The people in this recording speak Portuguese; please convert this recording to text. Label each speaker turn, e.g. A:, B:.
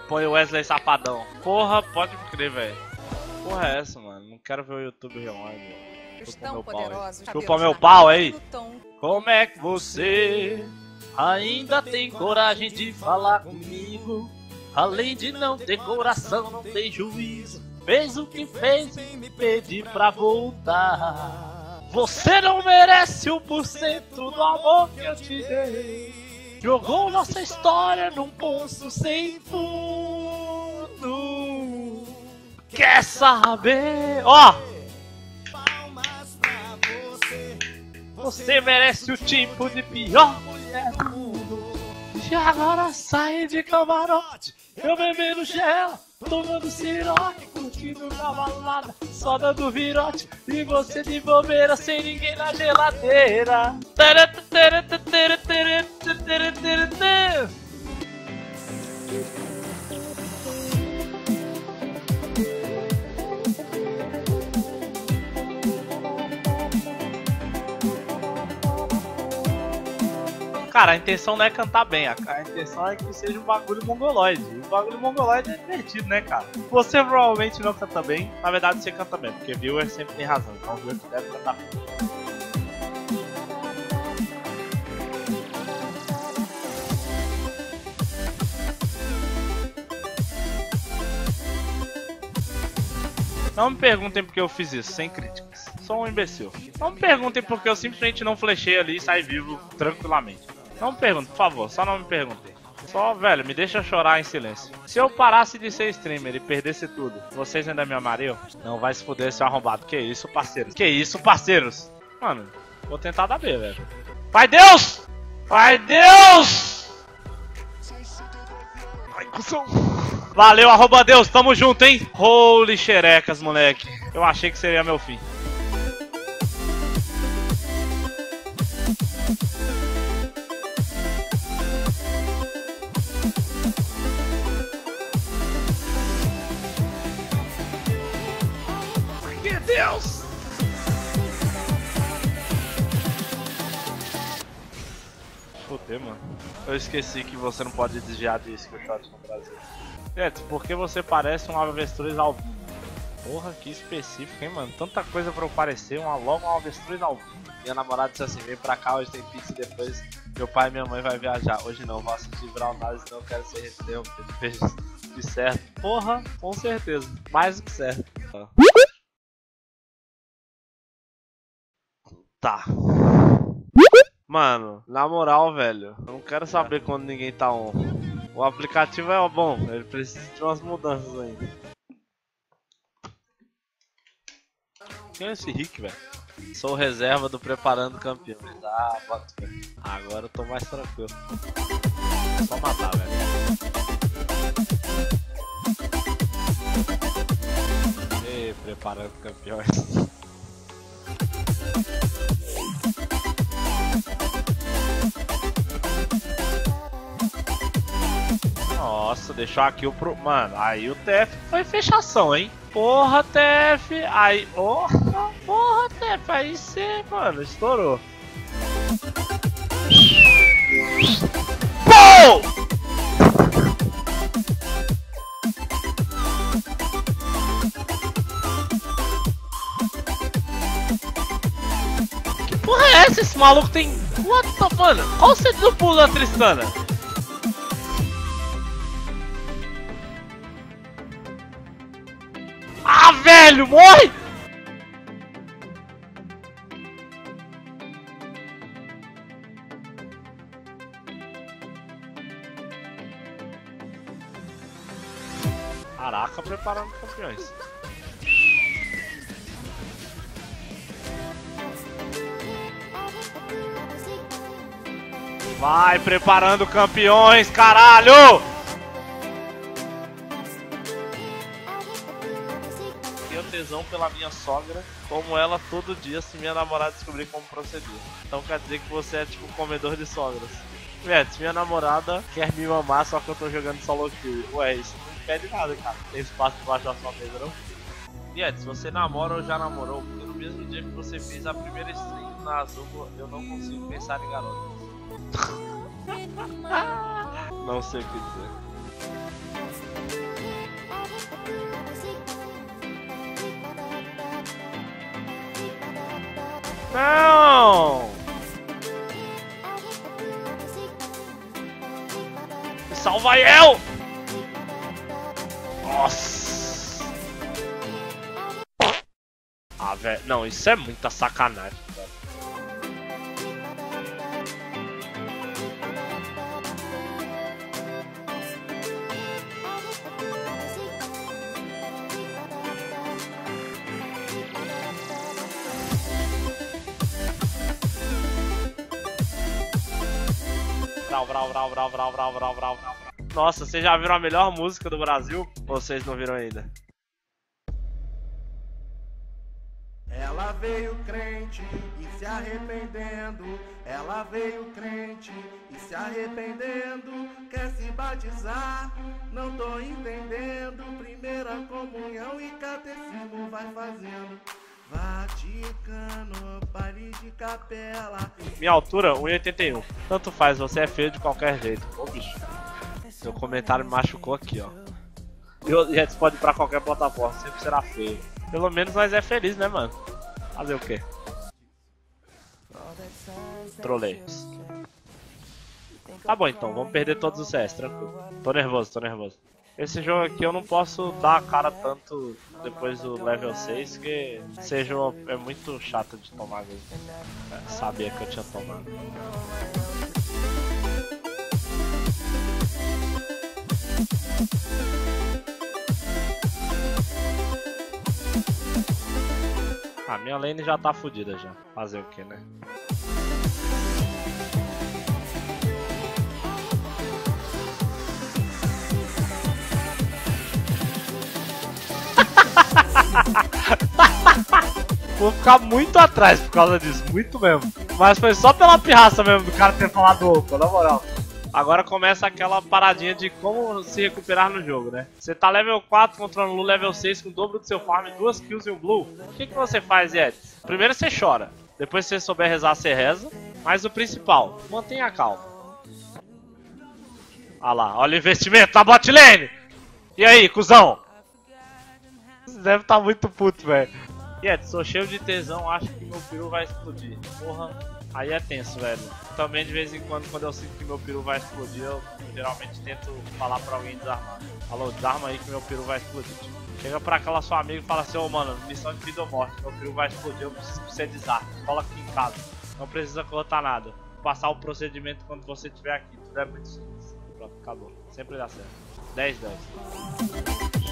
A: Põe o Wesley Safadão. Porra, pode crer, velho. Porra é essa, mano? Não quero ver o YouTube Rewind, velho. Chupa meu pau aí. Chupa meu pau aí. Como é que você ainda tem coragem de falar comigo? Além de não ter coração, não tem juízo. Fez o que fez e me pedir pra voltar. Você não merece 1% do amor que eu te dei. Jogou nossa história num poço sem fundo. Quer saber? Ó! Você merece o tipo de pior mulher do mundo. E agora sai de camarote, eu bebendo gel, tomando siroque, curtindo na balada, só dando virote. E você de bobeira, sem ninguém na geladeira. Cara, a intenção não é cantar bem, a intenção é que seja um bagulho mongoloide. O bagulho mongoloide é divertido, né, cara? Você provavelmente não canta bem, na verdade você canta bem, porque viewer sempre tem razão, então o viewer deve cantar bem. Não me perguntem porque eu fiz isso, sem críticas. Sou um imbecil. Não me perguntem porque eu simplesmente não flechei ali e saí vivo tranquilamente. Não me perguntem, por favor, só não me perguntem. Só, velho, me deixa chorar em silêncio. Se eu parasse de ser streamer e perdesse tudo, vocês ainda me amariam? Não vai se fuder, seu arrombado. Que isso, parceiros? Que isso, parceiros? Mano, vou tentar dar B, velho. Pai Deus! Pai Deus! Ai, cuzão. Valeu, arroba Deus, tamo junto, hein? Holy xerecas, moleque. Eu achei que seria meu fim. Meu Deus! Fudeu, mano. Eu esqueci que você não pode desviar disso que eu shot no Brasil. Gente, porque você parece um avestruz albino. Porra, que específico, hein, mano? Tanta coisa pra eu parecer, logo um avestruz albino. Minha namorada disse assim, vem pra cá, hoje tem pizza e depois meu pai e minha mãe vai viajar. Hoje não, vou assistir Brownhouse, não quero ser interrompido. Fez de certo. Porra, com certeza. Mais do que certo. Tá. Mano, na moral, velho, eu não quero saber quando ninguém tá on. O aplicativo é bom, ele precisa de umas mudanças ainda. Quem é esse Rick, velho? Sou reserva do Preparando Campeões. Ah, bota, velho. Agora eu tô mais tranquilo. Só matar, velho. Ei, Preparando Campeões. Nossa, deixou aqui o pro... Mano, aí o TF foi fechação, hein? Porra, TF. Aí, porra, TF. Aí cê, mano, estourou. Pô! Que porra é essa? Esse maluco tem... What the... Mano, qual o sentido do pulo da Tristana? Ah, velho, morre! Caraca, Preparando Campeões. Vai, Preparando Campeões, caralho! Tesão pela minha sogra, como ela todo dia se minha namorada descobrir como proceder. Então quer dizer que você é tipo comedor de sogras. Se minha namorada quer me mamar só que eu tô jogando solo kill. Ué, isso não impede nada, cara. Tem espaço debaixo da sua mesa, não? Se você namora ou já namorou, porque no mesmo dia que você fez a primeira stream na Azul, eu não consigo pensar em garotas. Não sei o que dizer. Não! Salva eu! Nossa! Ah, velho. Não, isso é muita sacanagem, velho. Brau. Nossa, vocês já viram a melhor música do Brasil? Ou vocês não viram ainda?
B: Ela veio crente e se arrependendo. Ela veio crente e se arrependendo. Quer se batizar? Não tô entendendo. Primeira comunhão e catecismo vai fazendo. Vaticano, baile de capela.
A: Minha altura, 1,81. Tanto faz, você é feio de qualquer jeito. Ô, bicho. Seu comentário me machucou aqui, ó. E a gente pode ir pra qualquer plataforma, sempre será feio. Pelo menos nós é feliz, né, mano? Fazer o quê? Trolei. Tá bom então, vamos perder todos os CS, tranquilo. Tô nervoso. Esse jogo aqui eu não posso dar a cara tanto depois do level 6, que esse jogo é muito chato de tomar mesmo. Sabia que eu tinha tomado. A minha lane já tá fodida já. Fazer o que, né? Vou ficar muito atrás por causa disso, muito mesmo. Mas foi só pela pirraça mesmo do cara ter falado opa, na moral. Agora começa aquela paradinha de como se recuperar no jogo, né? Você tá level 4 contra um level 6 com o dobro do seu farm, 2 kills e um blue. O que você faz, Ed? Primeiro você chora, depois se você souber rezar, você reza. Mas o principal, mantenha a calma. Ah lá, olha o investimento na bot lane! E aí, cuzão? Você deve estar muito puto, velho. Ed, sou cheio de tesão, acho que meu peru vai explodir. Porra, aí é tenso, velho. Também de vez em quando eu sinto que meu peru vai explodir, eu geralmente tento falar pra alguém desarmar. Falou, desarma aí que meu peru vai explodir. Chega pra aquela sua amiga e fala assim, ô mano, missão de vida ou morte, meu peru vai explodir, eu preciso que você desarme. Cola aqui em casa, não precisa colocar nada. Vou passar o procedimento quando você estiver aqui, tudo é muito simples. Pronto, acabou. Sempre dá certo. 10-10.